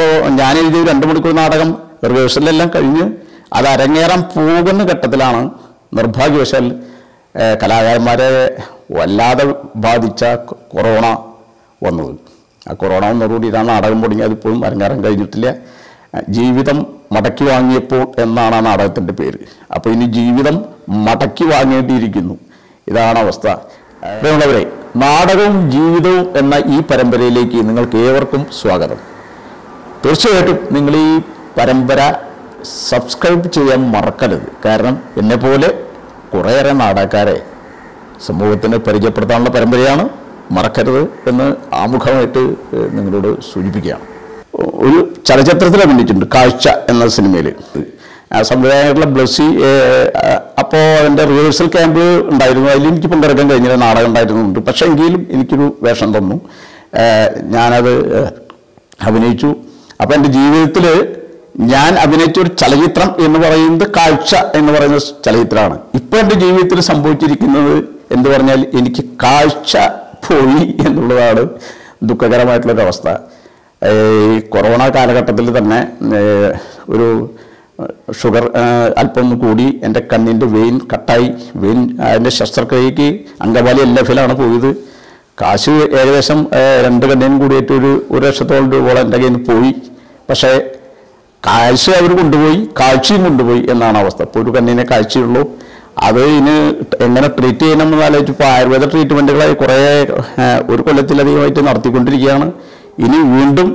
അപ്പോൾ ഞാൻ എഴുതിയ 2 മണിക്കൂർ നാടകം റിഹേഴ്സലെല്ലാം കഴിഞ്ഞ് അത് അരങ്ങേറാൻ പോകുന്ന ഘട്ടത്തിലാണ് നിർഭാഗ്യവശാൽ കലാകാരന്മാരെ വല്ലാതെ ബാധിച്ച കൊറോണ വന്നത്. ആ കൊറോണ വന്നതോടുകൂടി ഇതാണ് നാടകം പൊടിഞ്ഞ് അതിപ്പോഴും അരങ്ങേറാൻ കഴിഞ്ഞിട്ടില്ല. ജീവിതം മടക്കി വാങ്ങിയപ്പോൾ എന്നാണ് ആ നാടകത്തിൻ്റെ പേര്. അപ്പോൾ ഇനി ജീവിതം മടക്കി വാങ്ങേണ്ടിയിരിക്കുന്നു. ഇതാണ് അവസ്ഥ. പ്രിയമുള്ളവരെ, നാടകവും ജീവിതവും എന്ന ഈ പരമ്പരയിലേക്ക് നിങ്ങൾക്ക് ഏവർക്കും സ്വാഗതം. തീർച്ചയായിട്ടും നിങ്ങൾ ഈ പരമ്പര സബ്സ്ക്രൈബ് ചെയ്യാൻ മറക്കരുത്. കാരണം എന്നെപ്പോലെ കുറേയേറെ നാടകക്കാരെ സമൂഹത്തിന് പരിചയപ്പെടുത്താനുള്ള പരമ്പരയാണ്. മറക്കരുത് എന്ന് ആമുഖമായിട്ട് നിങ്ങളോട് സൂചിപ്പിക്കുകയാണ്. ഒരു ചലച്ചിത്രത്തിൽ അഭിനയിച്ചിട്ടുണ്ട്, കാഴ്ച എന്ന സിനിമയിൽ. സംവിധായകരുടെ ബ്ലസ്സി. അപ്പോൾ അതിൻ്റെ റിഹേഴ്സൽ ക്യാമ്പ് ഉണ്ടായിരുന്നു. അതിൽ എനിക്ക് പങ്കെടുക്കാൻ കഴിഞ്ഞില്ല. നാടകം ഉണ്ടായിരുന്നുണ്ട്. പക്ഷേ എങ്കിലും എനിക്കൊരു വേഷം തന്നു. ഞാനത് അഭിനയിച്ചു. അപ്പോൾ എൻ്റെ ജീവിതത്തിൽ ഞാൻ അഭിനയിച്ച ഒരു ചലച്ചിത്രം എന്ന് പറയുന്നത് കാഴ്ച എന്ന് പറയുന്ന ചലച്ചിത്രമാണ്. ഇപ്പോൾ എൻ്റെ ജീവിതത്തിൽ സംഭവിച്ചിരിക്കുന്നത് എന്ന് പറഞ്ഞാൽ എനിക്ക് കാഴ്ച പോയി എന്നുള്ളതാണ് ദുഃഖകരമായിട്ടുള്ളൊരവസ്ഥ. ഈ കൊറോണ കാലഘട്ടത്തിൽ തന്നെ ഒരു ഷുഗർ അല്പം കൂടി എൻ്റെ കണ്ണിൻ്റെ വെയിൻ കട്ടായി. അതിൻ്റെ ശസ്ത്രക്രിയയ്ക്ക് അങ്കമാലി LFലാണ് പോയത്. കാശ് ഏകദേശം 2 കണ്ണിനും കൂടിയിട്ട് ഒരു 1 ലക്ഷത്തോളം രൂപയോളം എൻ്റെ കയ്യിൽ നിന്ന് പോയി. പക്ഷേ കാഴ്ച അവർ കൊണ്ടുപോയി, കാഴ്ചയും കൊണ്ടുപോയി എന്നാണ് അവസ്ഥ. ഇപ്പോൾ ഒരു കണ്ണിനെ കാഴ്ചയുള്ളൂ. അത് ഇനി എങ്ങനെ ട്രീറ്റ് ചെയ്യണമെന്ന് ആലോചിച്ചപ്പോൾ ആയുർവേദ ട്രീറ്റ്മെൻറ്റുകളായി കുറേ 1 കൊല്ലത്തിലധികമായിട്ട് നടത്തിക്കൊണ്ടിരിക്കുകയാണ്. ഇനി വീണ്ടും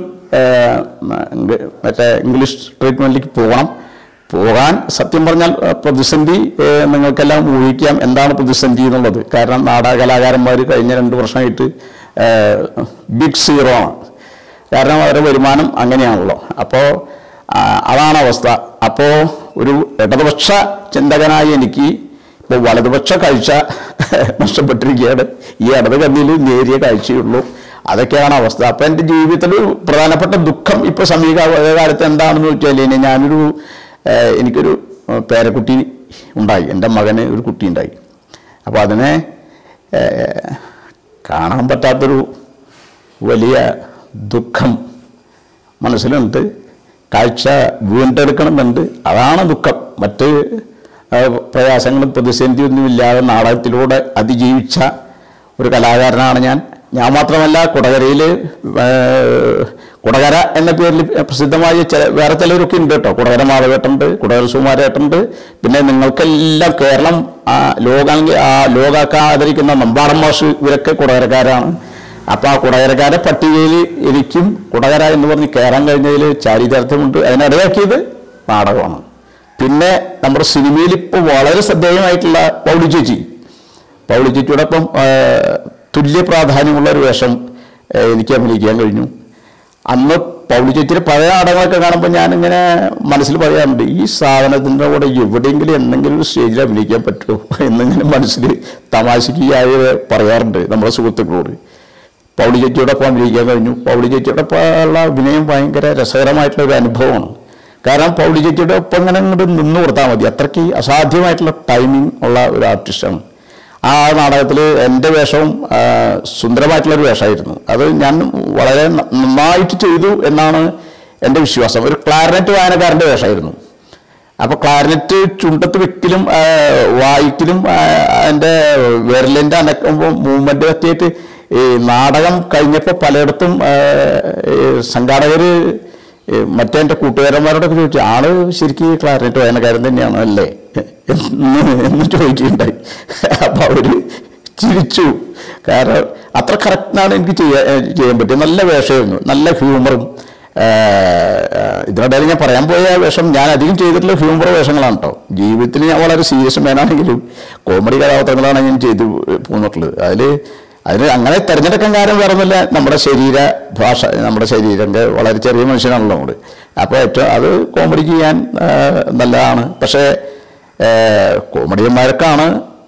മറ്റേ ഇംഗ്ലീഷ് ട്രീറ്റ്മെൻറ്റിലേക്ക് പോകാൻ സത്യം പറഞ്ഞാൽ പ്രതിസന്ധി നിങ്ങൾക്കെല്ലാം ഊഹിക്കാം എന്താണ് പ്രതിസന്ധി എന്നുള്ളത്. കാരണം നാടക കലാകാരന്മാർ കഴിഞ്ഞ 2 വർഷമായിട്ട് ബിഗ് സീറോ ആണ്. കാരണം അവരുടെ വരുമാനം അങ്ങനെയാണല്ലോ. അപ്പോൾ അതാണ് അവസ്ഥ. അപ്പോൾ ഒരു ഇടതുപക്ഷ ചിന്തകനായ എനിക്ക് ഇപ്പോൾ വലതുപക്ഷ കാഴ്ച നഷ്ടപ്പെട്ടിരിക്കുകയാണ്. ഈ ഇടത് കണ്ണിൽ നേരിയ കാഴ്ചയുള്ളൂ. അതൊക്കെയാണ് അവസ്ഥ. അപ്പോൾ എൻ്റെ ജീവിതത്തിൽ പ്രധാനപ്പെട്ട ദുഃഖം ഇപ്പോൾ സമീപകാലത്ത് എന്താണെന്ന് വെച്ചാൽ എനിക്കൊരു പേരക്കുട്ടി ഉണ്ടായി. എൻ്റെ മകന് ഒരു കുട്ടി ഉണ്ടായി. അപ്പോൾ അതിനെ കാണാൻ പറ്റാത്തൊരു വലിയ ദുഃഖം മനസ്സിലുണ്ട്. കാഴ്ച വീണ്ടെടുക്കണമെന്നുണ്ട്. അതാണ് ദുഃഖം. മറ്റ് പ്രയാസങ്ങളും പ്രതിസന്ധിയൊന്നുമില്ലാതെ നാടകത്തിലൂടെ അതിജീവിച്ച ഒരു കലാകാരനാണ് ഞാൻ മാത്രമല്ല. കുടകര എന്ന പേരിൽ പ്രസിദ്ധമായ വേറെ ചിലരൊക്കെ ഉണ്ട് കേട്ടോ. കുടകര മാധവേട്ടുണ്ട്, കുടകര സുമാരേട്ടുണ്ട്. പിന്നെ നിങ്ങൾക്കെല്ലാം കേരളം ലോകാക്കാൻ ആദരിക്കുന്ന നമ്പാടൻ മാഷ്, ഇവരൊക്കെ കുടകരക്കാരാണ്. അപ്പോൾ ആ കുടകരക്കാരെ പട്ടികയിൽ എനിക്കും കുടകര എന്ന് പറഞ്ഞ് കയറാൻ കഴിഞ്ഞതിൽ ചാരിതാർത്ഥ്യമുണ്ട്. അതിനിടയാക്കിയത് നാടകമാണ്. പിന്നെ നമ്മുടെ സിനിമയിൽ ഇപ്പോൾ വളരെ ശ്രദ്ധേയമായിട്ടുള്ള പൗളി ചേച്ചിയോടൊപ്പം തുല്യ പ്രാധാന്യമുള്ള ഒരു വേഷം എനിക്ക് അഭിനയിക്കാൻ കഴിഞ്ഞു. അന്ന് പൗളി ചേച്ചിയുടെ പഴയ നാടകങ്ങളൊക്കെ കാണുമ്പോൾ ഞാനിങ്ങനെ മനസ്സിൽ പറയാറുണ്ട്, ഈ സാധനത്തിൻ്റെ കൂടെ എവിടെയെങ്കിലും എന്തെങ്കിലും ഒരു സ്റ്റേജിൽ അഭിനയിക്കാൻ പറ്റുമോ എന്നിങ്ങനെ മനസ്സിൽ തമാശയ്ക്കായി പറയാറുണ്ട് നമ്മുടെ സുഹൃത്തുക്കളോട്. പൗളി ചേച്ചിയോടൊപ്പം അഭിനയിക്കാൻ കഴിഞ്ഞു. പൗളി ചേച്ചിയോടൊപ്പം ഉള്ള അഭിനയം ഭയങ്കര രസകരമായിട്ടുള്ള ഒരു അനുഭവമാണ്. കാരണം പൗളി ചേച്ചിയുടെ ഒപ്പം ഇങ്ങനെ ഇങ്ങോട്ട് നിന്ന് കൊടുത്താൽ മതി. അത്രയ്ക്ക് അസാധ്യമായിട്ടുള്ള ടൈമിംഗ് ഉള്ള ഒരു ആർട്ടിസ്റ്റാണ്. ആ നാടകത്തിൽ എൻ്റെ വേഷവും സുന്ദരമായിട്ടുള്ളൊരു വേഷമായിരുന്നു. അത് ഞാൻ വളരെ നന്നായിട്ട് ചെയ്തു എന്നാണ് എൻ്റെ വിശ്വാസം. ഒരു ക്ലാരിനെറ്റ് വായനക്കാരൻ്റെ വേഷമായിരുന്നു. അപ്പോൾ ക്ലാരിനെറ്റ് ചുണ്ടത്ത് വെക്കലും വായിക്കലും അതിൻ്റെ വിരലിൻ്റെ അനക്കുമ്പോൾ മൂവ്മെൻ്റ് പറ്റിയിട്ട് ഈ നാടകം കഴിഞ്ഞപ്പോൾ പലയിടത്തും സംഘാടകർ മറ്റേ എൻ്റെ കൂട്ടുകാരന്മാരോടൊക്കെ ചോദിച്ചു, ആള് ശരിക്കും ക്ലാരിനെറ്റ് വായനക്കാരൻ തന്നെയാണ് അല്ലേ എന്ന് ചോദിക്കുകയുണ്ടായി. അപ്പോൾ അവർ ചിരിച്ചു. കാരണം അത്ര കറക്റ്റാണ് എനിക്ക് ചെയ്യാൻ പറ്റിയത്. നല്ല വേഷമായിരുന്നു, നല്ല ഹ്യൂമറും. ഇതിനിടയിൽ ഞാൻ പറയാൻ പോയ വേഷം ഞാൻ അധികം ചെയ്തിട്ടുള്ള ഹ്യൂമർ വേഷങ്ങളാണ് കേട്ടോ. ജീവിതത്തിൽ ഞാൻ വളരെ സീരിയസ് മാനാണെങ്കിലും കോമഡി കഥാപാത്രങ്ങളാണ് ഞാൻ ചെയ്തു പോന്നിട്ടുള്ളത്. അതിന് അങ്ങനെ തിരഞ്ഞെടുക്കാൻ കാരണം വേറെ ഒന്നുമില്ല, നമ്മുടെ ഭാഷ, നമ്മുടെ ശരീരൻ്റെ വളരെ ചെറിയ മനുഷ്യനാണല്ലോ നമ്മൾ. അപ്പോൾ ഏറ്റവും അത് കോമഡിക്ക് ചെയ്യാൻ നല്ലതാണ്. പക്ഷേ കോമഡിയന്മാർക്കാണ്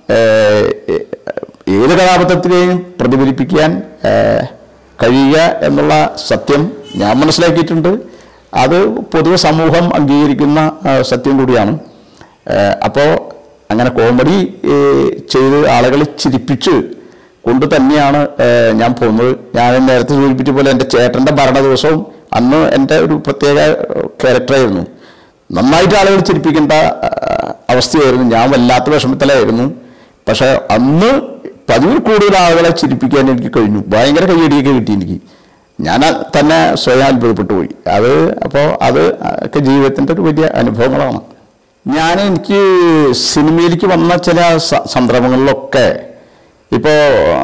ഏത് കഥാപാത്രത്തിനെയും പ്രതിഫലിപ്പിക്കാൻ കഴിയുക എന്നുള്ള സത്യം ഞാൻ മനസ്സിലാക്കിയിട്ടുണ്ട്. അത് പൊതുവെ സമൂഹം അംഗീകരിക്കുന്ന സത്യം കൂടിയാണ്. അപ്പോൾ അങ്ങനെ കോമഡി ചെയ്ത് ആളുകളെ ചിരിപ്പിച്ച് കൊണ്ട് തന്നെയാണ് ഞാൻ പോകുന്നത്. ഞാൻ നേരത്തെ സൂചിപ്പിച്ച പോലെ എൻ്റെ ചേട്ടൻ്റെ ഭരണ ദിവസവും അന്ന് എൻ്റെ ഒരു പ്രത്യേക ക്യാരക്ടറായിരുന്നു. നന്നായിട്ട് ആളുകൾ ചിരിപ്പിക്കേണ്ട അവസ്ഥയായിരുന്നു. ഞാൻ വല്ലാത്ത വിഷമത്തിലായിരുന്നു. പക്ഷെ അന്ന് പതിവിൽ കൂടുതൽ ആളുകളെ ചിരിപ്പിക്കാൻ എനിക്ക് കഴിഞ്ഞു. ഭയങ്കര കയ്യടിയൊക്കെ കിട്ടി എനിക്ക്. ഞാൻ തന്നെ സ്വയം അത്ഭുതപ്പെട്ടു പോയി. അപ്പോൾ അത് ഒക്കെ ജീവിതത്തിൻ്റെ ഒരു വലിയ അനുഭവങ്ങളാണ്. എനിക്ക് സിനിമയിലേക്ക് വന്ന ചില സന്ദർഭങ്ങളിലൊക്കെ ഇപ്പോൾ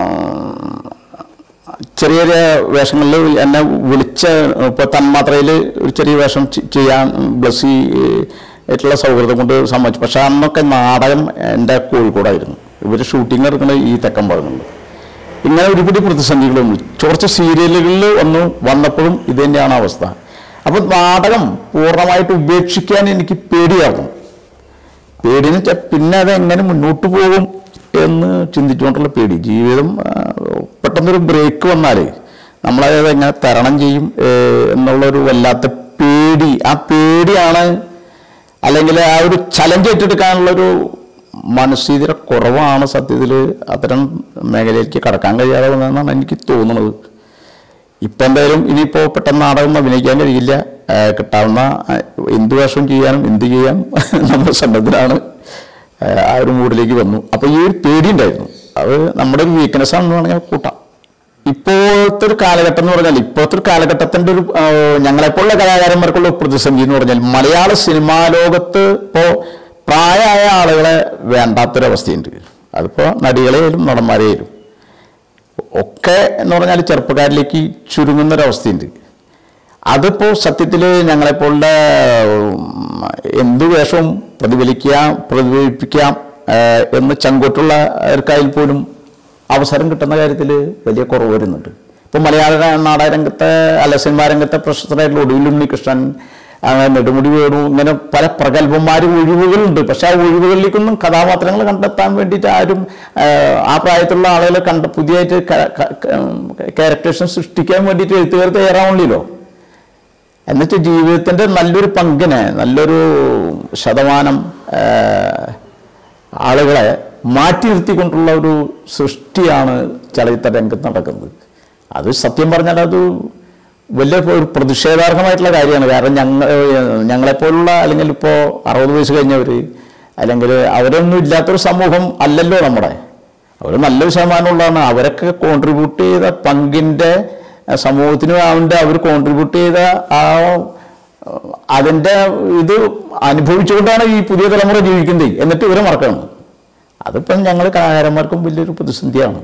ചെറിയ ചെറിയ വേഷങ്ങളിൽ എന്നെ ഇപ്പോൾ തന്മാത്രയിൽ ഒരു ചെറിയ വേഷം ചെയ്യാൻ ബ്ലസ്സി ആയിട്ടുള്ള സൗഹൃദം കൊണ്ട് സമ്മതിച്ചു. പക്ഷെ അന്നൊക്കെ നാടകം എൻ്റെ കോഴിക്കോടായിരുന്നു. ഇവർ ഷൂട്ടിംഗ് നടക്കുന്നത് ഈ തെക്കൻ ഭാഗങ്ങളിൽ. ഇങ്ങനെ ഒരുപിടി പ്രതിസന്ധികളൊന്നും കുറച്ച് സീരിയലുകളിൽ വന്നപ്പോഴും ഇത് തന്നെയാണ് അവസ്ഥ. അപ്പം നാടകം പൂർണ്ണമായിട്ട് ഉപേക്ഷിക്കാൻ എനിക്ക് പേടിയാകും. പേടിയെന്ന് വെച്ചാൽ പിന്നെ അതെങ്ങനെ മുന്നോട്ട് പോകും എന്ന് ചിന്തിച്ചുകൊണ്ടുള്ള പേടി. ജീവിതം പെട്ടെന്നൊരു ബ്രേക്ക് വന്നാൽ നമ്മളത് എങ്ങനെ തരണം ചെയ്യും എന്നുള്ളൊരു വല്ലാത്ത പേടി. ആ പേടിയാണ്, അല്ലെങ്കിൽ ആ ഒരു ചലഞ്ച് ഏറ്റെടുക്കാനുള്ളൊരു മനസ്ഥിതിയുടെ കുറവാണ് സത്യത്തിൽ അത്തരം മേഖലയിലേക്ക് കടക്കാൻ കഴിയാതെ വന്നതെന്നാണ് എനിക്ക് തോന്നുന്നത്. ഇപ്പം എന്തായാലും ഇനിയിപ്പോൾ പെട്ടെന്ന് നാടകം അഭിനയിക്കാൻ കഴിയില്ല. കിട്ടാവുന്ന എന്ത് വേഷവും ചെയ്യാനും എന്ത് ചെയ്യാൻ നമ്മൾ സന്നദ്ധരാണ്. ആ ഒരു മൂഡിലേക്ക് വന്നു. അപ്പോൾ ഈ ഒരു പേടി ഉണ്ടായിരുന്നു. അത് നമ്മുടെ ഒരു വീക്ക്നെസ് ആണെന്ന് വേണമെങ്കിൽ കൂട്ടാം. ഇപ്പോഴത്തെ ഒരു കാലഘട്ടം എന്ന് പറഞ്ഞാൽ, ഇപ്പോഴത്തെ ഒരു കാലഘട്ടത്തിൻ്റെ ഒരു ഞങ്ങളെപ്പോലുള്ള കലാകാരന്മാർക്കുള്ള പ്രതിസന്ധി എന്ന് പറഞ്ഞാൽ, മലയാള സിനിമാ ലോകത്ത് ഇപ്പോൾ പ്രായമായ ആളുകളെ വേണ്ടാത്തൊരവസ്ഥയുണ്ട്. അതിപ്പോൾ നടികളെയായാലും നടന്മാരെയായാലും ഒക്കെ എന്ന് പറഞ്ഞാൽ ചെറുപ്പക്കാരിലേക്ക് ചുരുങ്ങുന്നൊരവസ്ഥയുണ്ട്. അതിപ്പോൾ സത്യത്തിൽ ഞങ്ങളെപ്പോലുള്ള എന്ത് വേഷവും പ്രതിഫലിപ്പിക്കാം എന്ന് ചങ്കൂറ്റുള്ളവർക്കായാൽ പോലും അവസരം കിട്ടുന്ന കാര്യത്തിൽ വലിയ കുറവ് വരുന്നുണ്ട്. ഇപ്പോൾ മലയാള നാടക രംഗത്തെ സിനിമാ രംഗത്തെ പ്രശസ്തരായിട്ടുള്ള ഒടുവിൽ ഉണ്ണികൃഷ്ണൻ, നെടുമുടി വേണു, ഇങ്ങനെ പല പ്രഗത്ഭന്മാരും ഒഴിവുകളുണ്ട്. പക്ഷെ ആ ഒഴിവുകളിലേക്കൊന്നും കഥാപാത്രങ്ങൾ കണ്ടെത്താൻ വേണ്ടിയിട്ട് ആരും ആ പ്രായത്തിലുള്ള ആളുകളെ പുതിയതായിട്ട് ക്യാരക്ടേഴ്സ് സൃഷ്ടിക്കാൻ വേണ്ടിയിട്ട് എഴുത്തുകാർ തയ്യാറാവുന്നില്ലല്ലോ. എന്നുവെച്ചാൽ ജീവിതത്തിൻ്റെ നല്ലൊരു പങ്കിനെ, നല്ലൊരു ശതമാനം ആളുകളെ മാറ്റി നിർത്തിക്കൊണ്ടുള്ള ഒരു സൃഷ്ടിയാണ് ചലച്ചിത്ര രംഗത്ത് നടക്കുന്നത്. അത് സത്യം പറഞ്ഞാൽ അത് വലിയ ഒരു പ്രതിഷേധാർഹമായിട്ടുള്ള കാര്യമാണ്. കാരണം ഞങ്ങളെപ്പോലുള്ള, അല്ലെങ്കിൽ ഇപ്പോൾ 60 വയസ്സ് കഴിഞ്ഞവർ, അല്ലെങ്കിൽ അവരൊന്നും ഇല്ലാത്തൊരു സമൂഹം അല്ലല്ലോ നമ്മുടെ. അവർ നല്ലൊരു ശതമാനമുള്ളതാണ്. അവരൊക്കെ കോൺട്രിബ്യൂട്ട് ചെയ്ത പങ്കിൻ്റെ സമൂഹത്തിന് വേണ്ടി അവർ കോൺട്രിബ്യൂട്ട് ചെയ്ത അതിൻ്റെ ഇത് അനുഭവിച്ചുകൊണ്ടാണ് ഈ പുതിയ തലമുറ ജീവിക്കുന്നത്. എന്നിട്ട് ഇവരെ മറക്കണം. അതിപ്പം ഞങ്ങൾ കലാകാരന്മാർക്കും വലിയൊരു പ്രതിസന്ധിയാണ്.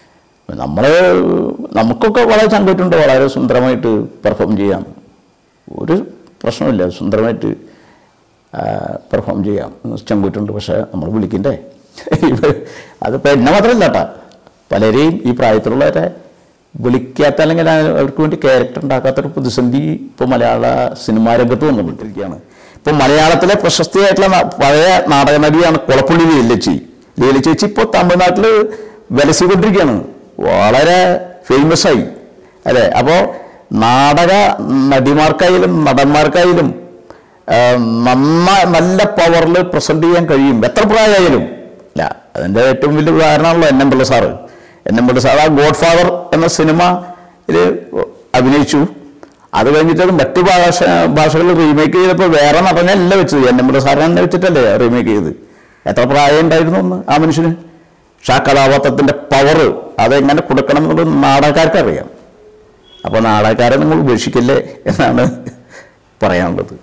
നമുക്കൊക്കെ വളരെ ചങ്കൂറ്റുണ്ട്, വളരെ സുന്ദരമായിട്ട് പെർഫോം ചെയ്യാം, ഒരു പ്രശ്നമില്ല, സുന്ദരമായിട്ട് പെർഫോം ചെയ്യാം, ചങ്കൂറ്റുണ്ട്. പക്ഷേ നമ്മൾ വിളിക്കണ്ടേ? അതിപ്പോൾ എന്നെ മാത്രമല്ല കേട്ടോ, പലരെയും ഈ പ്രായത്തിലുള്ളവരെ വിളിക്കാത്ത, അല്ലെങ്കിൽ അവർക്ക് വേണ്ടി ക്യാരക്ടർ ഉണ്ടാക്കാത്തൊരു പ്രതിസന്ധി ഇപ്പോൾ മലയാള സിനിമാ രംഗത്ത് വന്നുകൊണ്ടിരിക്കുകയാണ്. ഇപ്പോൾ മലയാളത്തിലെ പ്രശസ്തിയായിട്ടുള്ള പഴയ നാടക നടിയാണ് കൊളപ്പുള്ളി ലീലച്ചേച്ചി. ലീലച്ചേച്ചി ഇപ്പോൾ തമിഴ്നാട്ടിൽ വിലസിക്കൊണ്ടിരിക്കുകയാണ്, വളരെ ഫേമസായി അല്ലേ. അപ്പോൾ നാടക നടിമാർക്കായാലും നടന്മാർക്കായാലും നല്ല പവറിൽ പ്രസൻറ്റ് ചെയ്യാൻ കഴിയും, എത്ര പ്രായമായാലും. അല്ല, അതിൻ്റെ ഏറ്റവും വലിയ ഉദാഹരണമാണല്ലോ N M Pillai sir. N M Pillai sir ആ ഗോഡ് ഫാദർ എന്ന സിനിമയിൽ അഭിനയിച്ചു. അത് കഴിഞ്ഞിട്ട് അത് മറ്റ് ഭാഷകളിൽ റീമേക്ക് ചെയ്തപ്പോൾ വേറെ നടനല്ല വെച്ചത്, എൻ എം പിള്ള സാറിനെ തന്നെ വെച്ചിട്ടല്ലേ റീമേക്ക് ചെയ്ത്. എത്ര പ്രായം ഉണ്ടായിരുന്നു ഒന്ന് ആ മനുഷ്യന്. പക്ഷെ ആ കഥാപാത്രത്തിൻ്റെ പവർ അതെങ്ങനെ കൊടുക്കണം എന്നുള്ളത് നാടകക്കാർക്ക് അറിയാം. അപ്പോൾ നാടകക്കാരെ നിങ്ങൾ ഉപേക്ഷിക്കല്ലേ എന്നാണ് പറയാനുള്ളത്.